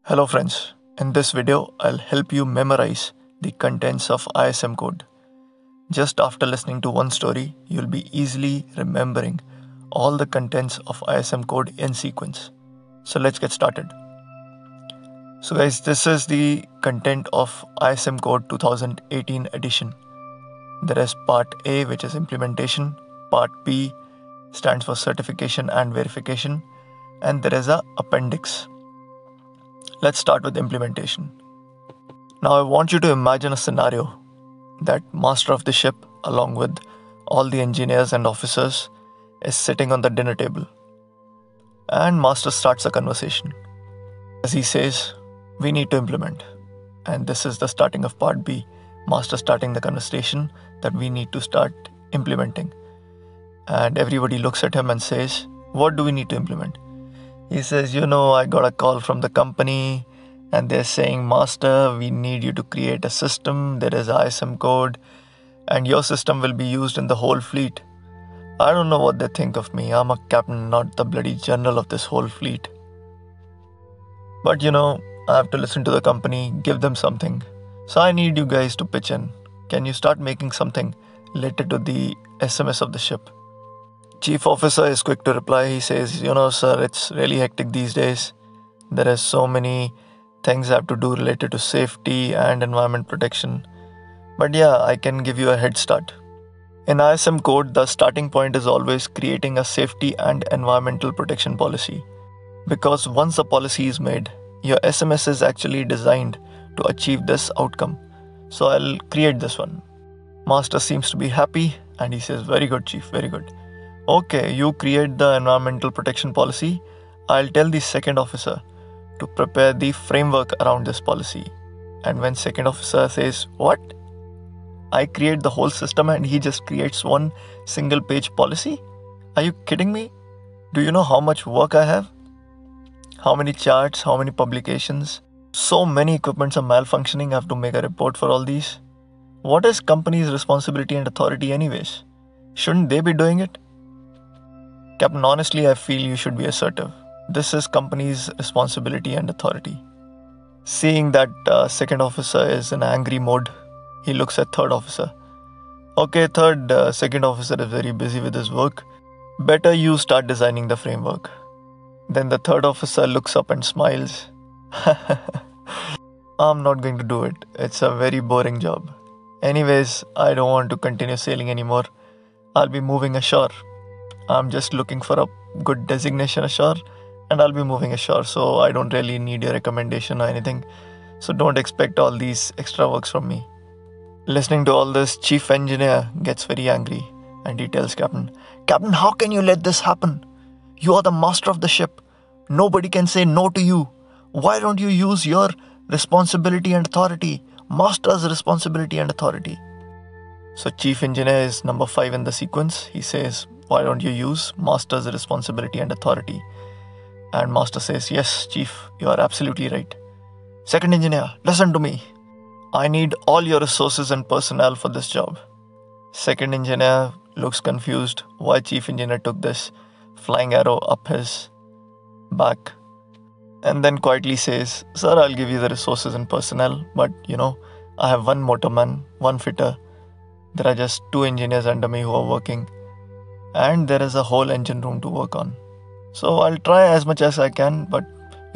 Hello friends, in this video I'll help you memorize the contents of ISM code. Just after listening to one story, you'll be easily remembering all the contents of ISM code in sequence. So let's get started. So guys, this is the content of ISM code 2018 edition. There is part A, which is implementation, part B stands for certification and verification, and there is a appendix. Let's start with implementation. Now I want you to imagine a scenario that master of the ship, along with all the engineers and officers, is sitting on the dinner table. And master starts a conversation. As he says, we need to implement. And this is the starting of part B. Master starting the conversation that we need to start implementing. And everybody looks at him and says, what do we need to implement? He says, I got a call from the company and they're saying, Master, we need you to create a system. There is ISM code and your system will be used in the whole fleet. I don't know what they think of me. I'm a captain, not the bloody general of this whole fleet. But I have to listen to the company, give them something. So I need you guys to pitch in. Can you start making something related to the SMS of the ship? Chief officer is quick to reply. He says, sir, it's really hectic these days. There are so many things I have to do related to safety and environment protection. But yeah, I can give you a head start. In ISM code, the starting point is always creating a safety and environmental protection policy. Because once a policy is made, your SMS is actually designed to achieve this outcome. So I'll create this one. Master seems to be happy and he says, very good, chief, very good. Okay, you create the environmental protection policy. I'll tell the second officer to prepare the framework around this policy. And when second officer says, what? I create the whole system and he just creates one single page policy? Are you kidding me? Do you know how much work I have? How many charts, how many publications? So many equipments are malfunctioning. I have to make a report for all these. What is company's responsibility and authority anyways? Shouldn't they be doing it? Captain, honestly, I feel you should be assertive. This is company's responsibility and authority. Seeing that second officer is in angry mode, he looks at third officer. Okay, second officer is very busy with his work. Better you start designing the framework. Then the third officer looks up and smiles. I'm not going to do it. It's a very boring job. Anyways, I don't want to continue sailing anymore. I'll be moving ashore. I'm just looking for a good designation ashore and I'll be moving ashore, so I don't really need your recommendation or anything. So don't expect all these extra works from me. Listening to all this, chief engineer gets very angry and he tells Captain, Captain, how can you let this happen? You are the master of the ship. Nobody can say no to you. Why don't you use your responsibility and authority? Master's responsibility and authority. So chief engineer is number 5 in the sequence. He says, why don't you use master's responsibility and authority? And master says, yes, chief, you are absolutely right. Second engineer, listen to me. I need all your resources and personnel for this job. Second engineer looks confused why chief engineer took this flying arrow up his back. And then quietly says, sir, I'll give you the resources and personnel, but I have one motorman, one fitter. There are just 2 engineers under me who are working. And there is a whole engine room to work on. So I'll try as much as I can, but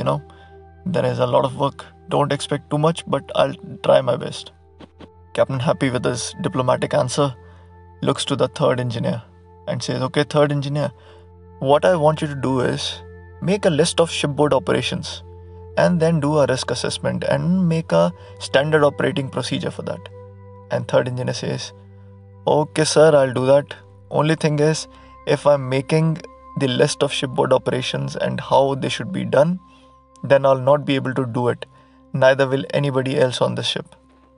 there is a lot of work. Don't expect too much, but I'll try my best. Captain, happy with his diplomatic answer, looks to the third engineer and says, okay, third engineer, what I want you to do is make a list of shipboard operations and then do a risk assessment and make a standard operating procedure for that. And third engineer says, okay, sir, I'll do that. Only thing is, if I'm making the list of shipboard operations and how they should be done, then I'll not be able to do it. Neither will anybody else on the ship.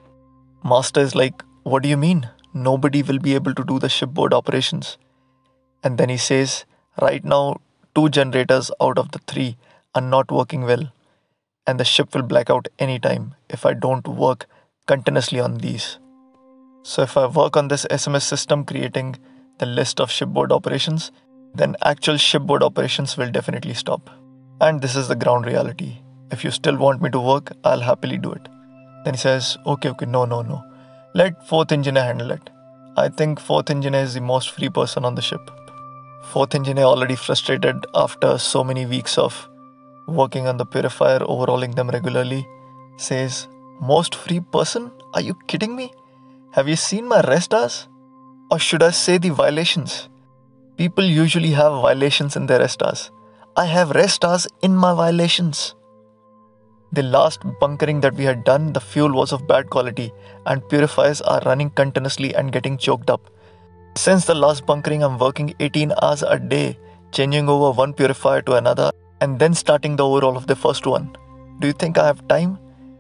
Master is like, what do you mean? Nobody will be able to do the shipboard operations. And then he says, right now, 2 generators out of the 3 are not working well. And the ship will black out anytime if I don't work continuously on these. So if I work on this SMS system creating the list of shipboard operations, then actual shipboard operations will definitely stop. And this is the ground reality. If you still want me to work, I'll happily do it. Then he says, okay, no. Let fourth engineer handle it. I think fourth engineer is the most free person on the ship. Fourth engineer, already frustrated after so many weeks of working on the purifier, overhauling them regularly, says, most free person? Are you kidding me? Have you seen my rest hours? Or should I say the violations? People usually have violations in their rest hours. I have rest hours in my violations. The last bunkering that we had done, the fuel was of bad quality and purifiers are running continuously and getting choked up. Since the last bunkering, I'm working 18 hours a day, changing over one purifier to another and then starting the overhaul of the first one. Do you think I have time?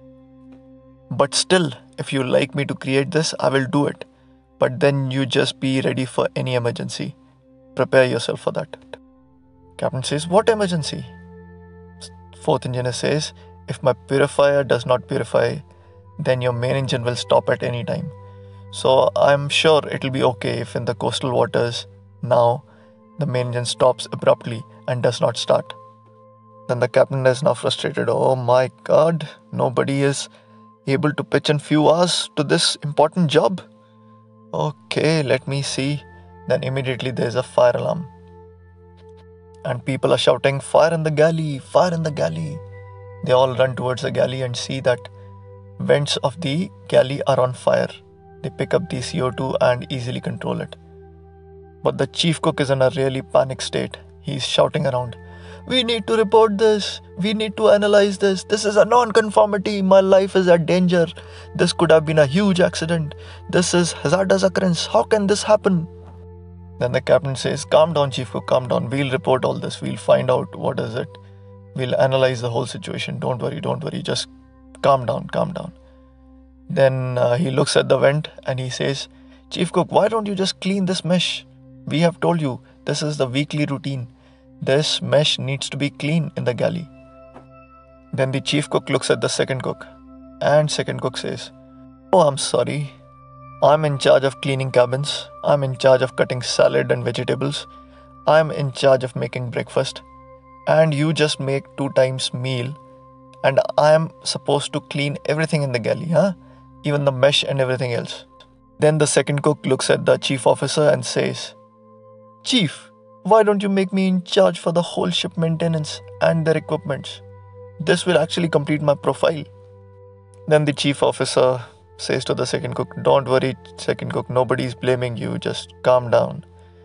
But still, if you like me to create this, I will do it. But then you just be ready for any emergency. Prepare yourself for that. Captain says, what emergency? Fourth engineer says, if my purifier does not purify, then your main engine will stop at any time. So I'm sure it'll be okay if in the coastal waters now the main engine stops abruptly and does not start. Then the captain is now frustrated. Oh my god, nobody is able to pitch in few hours to this important job. Okay, let me see. Then immediately there's a fire alarm. And people are shouting, fire in the galley, fire in the galley. They all run towards the galley and see that vents of the galley are on fire. They pick up the CO2 and easily control it. But the chief cook is in a really panic state. He's shouting around, we need to report this. We need to analyze this. This is a non-conformity. My life is at danger. This could have been a huge accident. This is hazardous occurrence. How can this happen? Then the captain says, calm down, chief cook, calm down. We'll report all this. We'll find out what is it. We'll analyze the whole situation. Don't worry. Just calm down. Then he looks at the vent and he says, chief cook, why don't you just clean this mesh? We have told you this is the weekly routine. This mesh needs to be clean in the galley. Then the chief cook looks at the second cook and second cook says, oh, I'm sorry. I'm in charge of cleaning cabins. I'm in charge of cutting salad and vegetables. I'm in charge of making breakfast. And you just make 2 times meal. And I am supposed to clean everything in the galley, huh? Even the mesh and everything else. Then the second cook looks at the chief officer and says, Chief, why don't you make me in charge for the whole ship maintenance and their equipments? This will actually complete my profile. Then the chief officer says to the second cook, don't worry, second cook, nobody's blaming you, just calm down.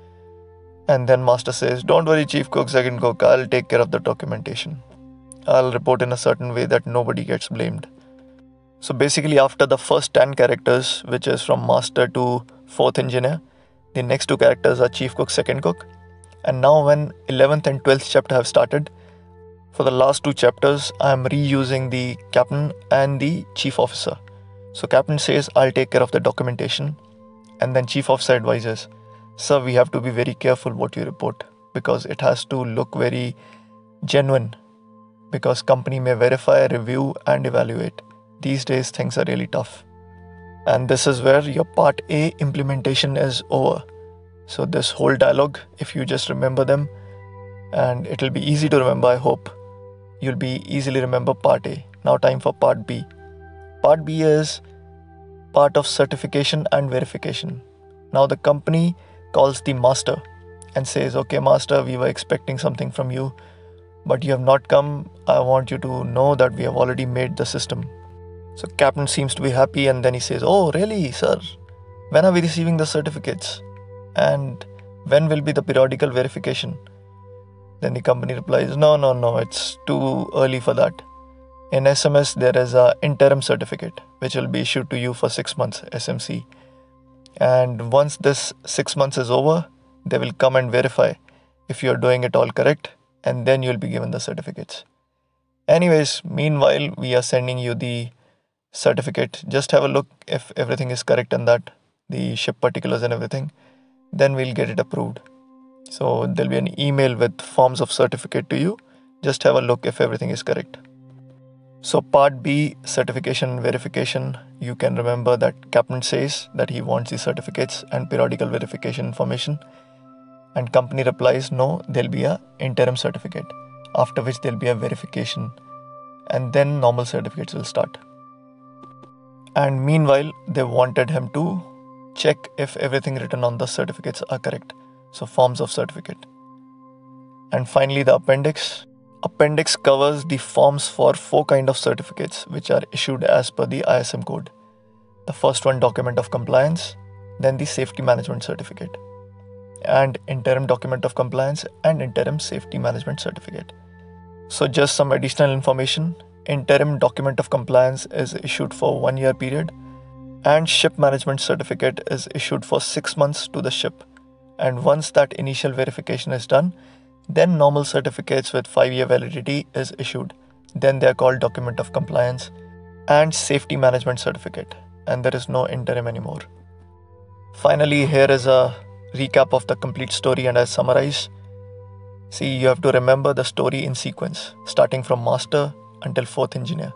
And then master says, don't worry, chief cook, second cook, I'll take care of the documentation. I'll report in a certain way that nobody gets blamed. So basically after the first 10 characters, which is from master to fourth engineer, the next 2 characters are chief cook, second cook. And now when 11th and 12th chapter have started, for the last 2 chapters, I am reusing the captain and the chief officer. So captain says, I'll take care of the documentation. And then chief officer advises, sir, we have to be very careful what you report because it has to look very genuine because company may verify, review and evaluate. These days things are really tough. And this is where your part A implementation is over. So this whole dialogue, if you just remember them, and it'll be easy to remember, I hope. You'll be easily remember part A. Now time for part B. Part B is part of certification and verification. Now the company calls the master and says, okay master, we were expecting something from you, but you have not come. I want you to know that we have already made the system. So captain seems to be happy and then he says, oh really sir, when are we receiving the certificates? And when will be the periodical verification? Then the company replies, no, it's too early for that. In SMS, there is an interim certificate which will be issued to you for 6 months, SMC. And once this 6 months is over, they will come and verify if you're doing it all correct, and then you'll be given the certificates. Anyways, meanwhile, we are sending you the certificate. Just have a look if everything is correct and that, the ship particulars and everything. Then we'll get it approved. So there'll be an email with forms of certificate to you. Just have a look if everything is correct. So part B, certification verification, you can remember that captain says that he wants the certificates and periodical verification information. And company replies, no, there'll be a interim certificate, after which there'll be a verification. and then normal certificates will start. And meanwhile, they wanted him to check if everything written on the certificates are correct. So forms of certificate. And finally, the appendix. Appendix covers the forms for 4 kind of certificates which are issued as per the ISM code. The first one, document of compliance, then the safety management certificate, and interim document of compliance and interim safety management certificate. So just some additional information. Interim document of compliance is issued for 1 year period, and ship management certificate is issued for 6 months to the ship. And once that initial verification is done, then normal certificates with 5-year validity is issued. Then they are called document of compliance and safety management certificate, and there is no interim anymore. Finally, here is a recap of the complete story, and I summarize. See, you have to remember the story in sequence, starting from master until 4th engineer.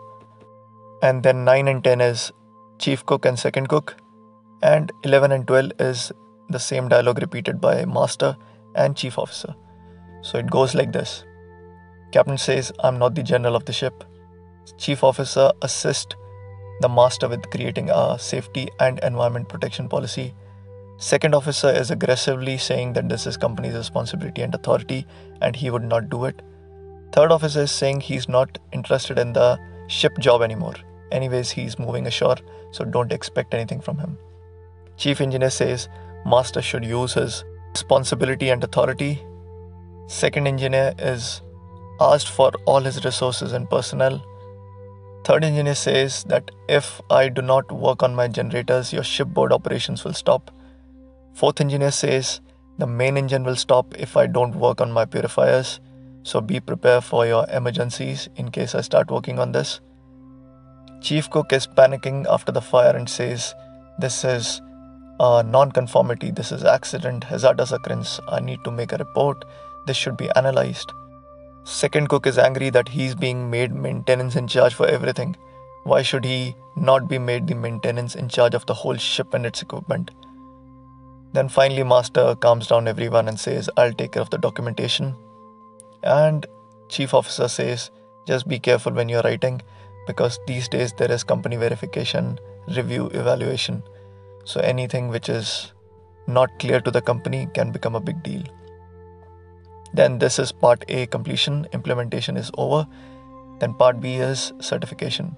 And then 9 and 10 is chief cook and second cook, and 11 and 12 is the same dialogue repeated by master and chief officer. So it goes like this. Captain says, "I'm not the general of the ship." Chief officer assists the master with creating a safety and environment protection policy. Second officer is aggressively saying that this is company's responsibility and authority and he would not do it. Third officer is saying he's not interested in the ship job anymore. Anyways, he's moving ashore, so don't expect anything from him. Chief engineer says master should use his responsibility and authority. Second engineer is asked for all his resources and personnel. Third engineer says that if I do not work on my generators, your shipboard operations will stop. Fourth engineer says the main engine will stop if I don't work on my purifiers, so be prepared for your emergencies in case I start working on this. Chief cook is panicking after the fire and says this is a non-conformity, this is accident, hazardous occurrence, I need to make a report, this should be analyzed. Second cook is angry that he's being made maintenance in charge for everything. Why should he not be made the maintenance in charge of the whole ship and its equipment? Then finally master calms down everyone and says, I'll take care of the documentation. And chief officer says, just be careful when you're writing, because these days there is company verification, review, evaluation. So anything which is not clear to the company can become a big deal. Then this is part A, completion, implementation is over. Then part B is certification.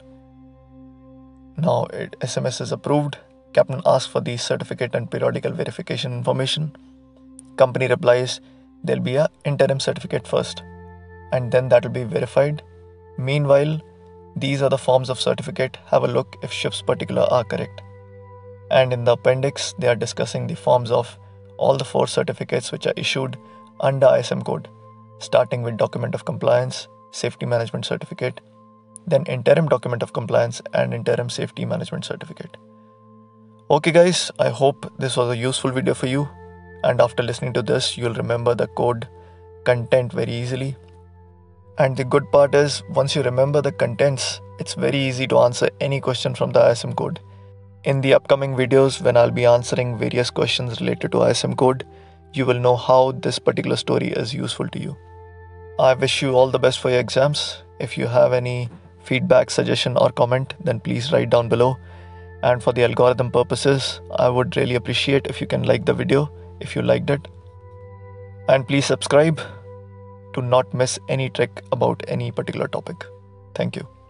Now SMS is approved. Captain asks for the certificate and periodical verification information. Company replies, there'll be a interim certificate first, and then that will be verified. Meanwhile, these are the forms of certificate. Have a look if ship's particular are correct. And in the appendix, they are discussing the forms of all the 4 certificates which are issued under ISM code, starting with document of compliance, safety management certificate, then interim document of compliance and interim safety management certificate. Okay guys, I hope this was a useful video for you, and after listening to this, you'll remember the code content very easily. And the good part is, once you remember the contents, it's very easy to answer any question from the ISM code. In the upcoming videos, when I'll be answering various questions related to ISM code, you will know how this particular story is useful to you. I wish you all the best for your exams. If you have any feedback, suggestion or comment, then please write down below. And for the algorithm purposes, I would really appreciate if you can like the video if you liked it. And please subscribe to not miss any trick about any particular topic. Thank you.